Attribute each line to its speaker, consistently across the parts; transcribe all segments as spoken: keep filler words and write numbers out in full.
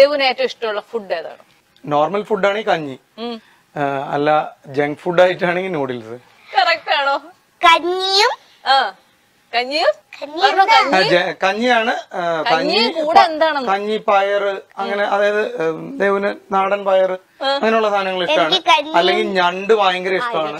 Speaker 1: ദേവുന് ഏറ്റവും ഇഷ്ടമുള്ള ഫുഡ് ഏതാണ്?
Speaker 2: നോർമൽ ഫുഡാണെങ്കിൽ കഞ്ഞി, അല്ല ജങ്ക് ഫുഡ് ആയിട്ടാണെങ്കിൽ നൂഡിൽസ്.
Speaker 1: കറക്റ്റ് ആണോ?
Speaker 3: കഞ്ഞിയും
Speaker 1: കഞ്ഞിയും
Speaker 2: കഞ്ഞിയാണ്. കഞ്ഞി കഞ്ഞി പയറ് അങ്ങനെ, അതായത് ദേവുന് നാടൻ പയറ് അങ്ങനെയുള്ള സാധനങ്ങൾ ഇഷ്ടമാണ്. അല്ലെങ്കിൽ ഞണ്ട് ഭയങ്കര ഇഷ്ടമാണ്.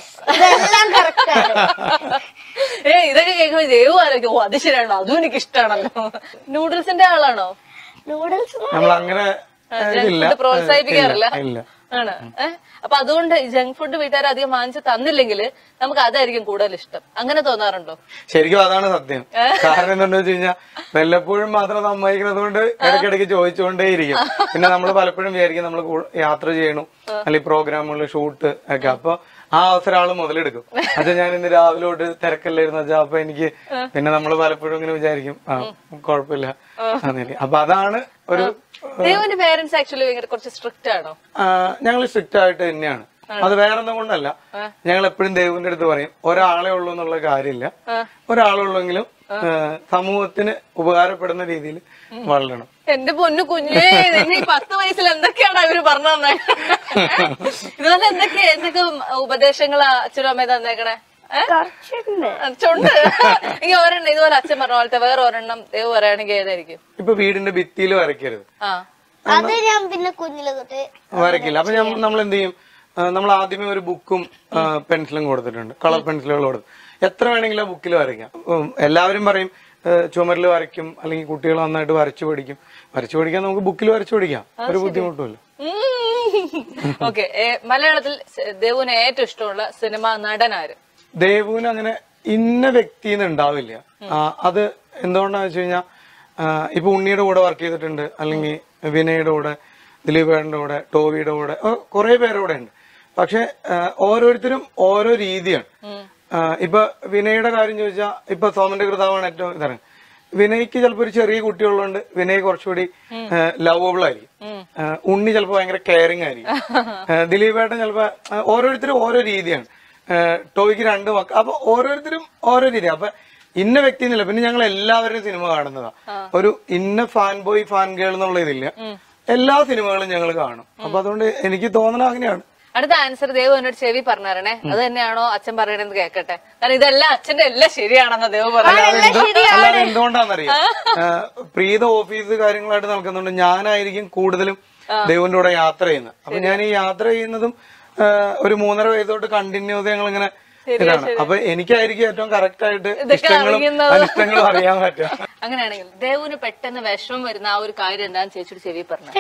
Speaker 1: ഏ ഇതൊക്കെ കേൾക്കുമ്പോ ദേവു ആലോചിക്കും, ഓ അത് ശരിയാണോ, അതും എനിക്ക് ഇഷ്ടമാണല്ലോ. നൂഡിൽസിന്റെ ആളാണോ?
Speaker 3: നൂഡിൽസ്
Speaker 2: നമ്മൾ അങ്ങനെ
Speaker 1: പ്രോത്സാഹിപ്പിക്കാറില്ല ആണ്. ഏഹ് അപ്പൊ അതുകൊണ്ട് ജങ്ക് ഫുഡ് വീട്ടുകാർ അധികം വാങ്ങിച്ച് തന്നില്ലെങ്കിൽ നമുക്ക് അതായിരിക്കും കൂടുതൽ ഇഷ്ടം. അങ്ങനെ തോന്നാറുണ്ടോ?
Speaker 2: ശരിക്കും അതാണ് സത്യം. കാരണം എന്താണെന്ന് വെച്ച് കഴിഞ്ഞാൽ വല്ലപ്പോഴും മാത്രം സമ്മതിക്കുന്നത് കൊണ്ട് ഇടയ്ക്കിടയ്ക്ക് ചോദിച്ചുകൊണ്ടേയിരിക്കും. പിന്നെ നമ്മൾ പലപ്പോഴും വിചാരിക്കും നമ്മൾ യാത്ര ചെയ്യണം, അല്ലെങ്കിൽ പ്രോഗ്രാമുകൾ ഷൂട്ട് ഒക്കെ. അപ്പൊ ആ അവസരം ആള് മുതലെടുക്കും. അച്ഛാ ഞാൻ ഇന്ന് രാവിലെ തൊട്ട് തിരക്കല്ലായിരുന്നു അച്ഛാ, അപ്പൊ എനിക്ക് പിന്നെ നമ്മൾ പലപ്പോഴും ഇങ്ങനെ വിചാരിക്കും ആ കുഴപ്പമില്ല. അപ്പൊ അതാണ് ഒരു
Speaker 1: ദേവുന്റെ പേരന്റ്സ് ആക്ച്വലി കുറച്ച് സ്ട്രിക്റ്റ് ആണോ?
Speaker 2: ഞങ്ങൾ സ്ട്രിക്റ്റ് ആയിട്ട് തന്നെയാണ്. അത് വേറൊന്നും കൊണ്ടല്ല, ഞങ്ങൾ എപ്പോഴും ദേവുവിന്റെ അടുത്ത് പറയും ഒരാളെ ഉള്ളൂ എന്നുള്ള കാര്യമില്ല. ഒരാളുള്ളെങ്കിലും സമൂഹത്തിന് ഉപകാരപ്പെടുന്ന രീതിയിൽ വളരണം.
Speaker 1: എന്റെ പൊന്നു കുഞ്ഞേ, പത്ത് വയസ്സിൽ എന്തൊക്കെയാണ് അവര് പറഞ്ഞു തന്നെ? ഇതുപോലെ എന്തൊക്കെ എന്തൊക്കെ ഉപദേശങ്ങളാ അച്ഛനും അമ്മയും തന്നേക്കണേ? ചുണ്ട് എനിക്ക് ഒരെണ്ണം ഇതുപോലെ അച്ഛൻ പറഞ്ഞ പോലത്തെ വേറെ ഒരെണ്ണം ദേവ് പറയുകയാണെങ്കിൽ ഏതായിരിക്കും?
Speaker 2: ഇപ്പൊ വീടിന്റെ ഭിത്തിയിൽ വരയ്ക്കരുത്,
Speaker 3: അത് ഞാൻ പിന്നെ കുഞ്ഞിലെ തൊട്ട്
Speaker 2: വരയ്ക്കില്ല. അപ്പൊ ഞാൻ നമ്മൾ എന്ത് ചെയ്യും, നമ്മൾ ആദ്യമേ ഒരു ബുക്കും പെൻസിലും കൊടുത്തിട്ടുണ്ട്, കളർ പെൻസിലുകൾ കൊടുത്തു. എത്ര വേണമെങ്കിലും ആ ബുക്കിൽ വരയ്ക്കാം. എല്ലാവരും പറയും ചുമരിൽ വരയ്ക്കും, അല്ലെങ്കിൽ കുട്ടികൾ നന്നായിട്ട് വരച്ചു പഠിക്കും. വരച്ചു പഠിക്കാൻ നമുക്ക് ബുക്കിൽ വരച്ചു പഠിക്കാം, ഒരു ബുദ്ധിമുട്ടുമില്ല.
Speaker 1: ഓക്കെ, മലയാളത്തിൽ ദേവുവിന് ഏറ്റവും ഇഷ്ടമുള്ള സിനിമ നടനാര്?
Speaker 2: ദേവുവിന് അങ്ങനെ ഇന്ന വ്യക്തിന്ന് ഉണ്ടാവില്ല. അത് എന്തുകൊണ്ടാന്ന് വെച്ച് കഴിഞ്ഞാൽ ഇപ്പൊ ഉണ്ണിയുടെ കൂടെ വർക്ക് ചെയ്തിട്ടുണ്ട്, അല്ലെങ്കിൽ വിനയുടെ കൂടെ, ദിലീപേട്ടന്റെ കൂടെ, ടോവിയുടെ കൂടെ, കുറെ പേരുടെ കൂടെ ഉണ്ട്. പക്ഷെ ഓരോരുത്തരും ഓരോ രീതിയാണ്. ഇപ്പൊ വിനയുടെ കാര്യം ചോദിച്ചാൽ ഇപ്പൊ സോമന്റെ കൃതാവാണ് ഏറ്റവും ഇതാണ്. വിനയ്ക്ക് ചിലപ്പോ ഒരു ചെറിയ കുട്ടിയുള്ളതുകൊണ്ട് വിനയ് കുറച്ചുകൂടി ലവബിൾ ആയിരിക്കും. ഉണ്ണി ചിലപ്പോ ഭയങ്കര കെയറിങ് ആയിരിക്കും. ദിലീപേട്ടൻ ചിലപ്പോ ഓരോരുത്തരും ഓരോ രീതിയാണ്. ടോയ്ക്ക് രണ്ട് മക്കൾ. അപ്പൊ ഓരോരുത്തരും ഓരോ രീതി. അപ്പൊ ഇന്ന വ്യക്തി എന്നില്ല. പിന്നെ ഞങ്ങൾ എല്ലാവരുടെയും സിനിമ കാണുന്നതാ. ഒരു ഇന്ന ഫാൻ ബോയ് ഫാൻ ഗേൾ എന്നുള്ള ഇതില്ല. എല്ലാ സിനിമകളും ഞങ്ങൾ കാണും. അപ്പൊ അതുകൊണ്ട് എനിക്ക് തോന്നണ അങ്ങനെയാണ്.
Speaker 1: അടുത്ത ആൻസർ ദേവ് എന്നോട് ചെവി പറഞ്ഞേ, അത് തന്നെയാണോ അച്ഛൻ പറയണെന്ന് കേൾക്കട്ടെ. കാരണം ഇതെല്ലാം അച്ഛന്റെ എല്ലാം ശരിയാണെന്ന് ദേവ് പറഞ്ഞു.
Speaker 2: അല്ലാതെ എന്തുകൊണ്ടാണെന്നറിയാം, പ്രീത ഓഫീസ് കാര്യങ്ങളായിട്ട് നടക്കുന്നുണ്ട്. ഞാനായിരിക്കും കൂടുതലും ദേവിന്റെ കൂടെ യാത്ര ചെയ്യുന്നത്. അപ്പൊ ഞാൻ ഈ യാത്ര ചെയ്യുന്നതും ഒരു മൂന്നര വയസ്സോട്ട് കണ്ടിന്യൂസ് ഞങ്ങൾ ഇങ്ങനെ ഇതാണ്. അപ്പൊ എനിക്കായിരിക്കും ഏറ്റവും കറക്റ്റ് ആയിട്ട് ഇഷ്ടങ്ങളും അനിഷ്ടങ്ങളും അറിയാൻ പറ്റുക.
Speaker 1: അങ്ങനെയാണെങ്കിൽ ദേവുന് പെട്ടെന്ന് വിഷമം വരുന്ന ആ ഒരു കാര്യം എന്താന്ന് ചേച്ചിയുടെ ചെവി പറഞ്ഞു.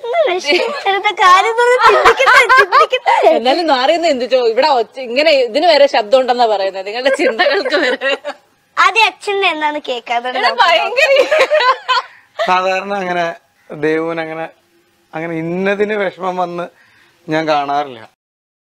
Speaker 1: എന്നാലും അറിയുന്ന എന്തിച്ചോ ഇവിടെ ഇങ്ങനെ ഇതിന് വരെ ശബ്ദം ഉണ്ടെന്നാ പറയുന്നത്, നിങ്ങളുടെ ചിന്തകൾക്ക് വരെ.
Speaker 3: ആദ്യം അച്ഛൻ്റെ എന്താണ് കേൾക്കാതെ
Speaker 1: ഭയങ്കര
Speaker 2: സാധാരണ അങ്ങനെ ദേവുന് അങ്ങനെ അങ്ങനെ ഇന്നതിന് വിഷമം വന്ന് ഞാൻ കാണാറില്ല.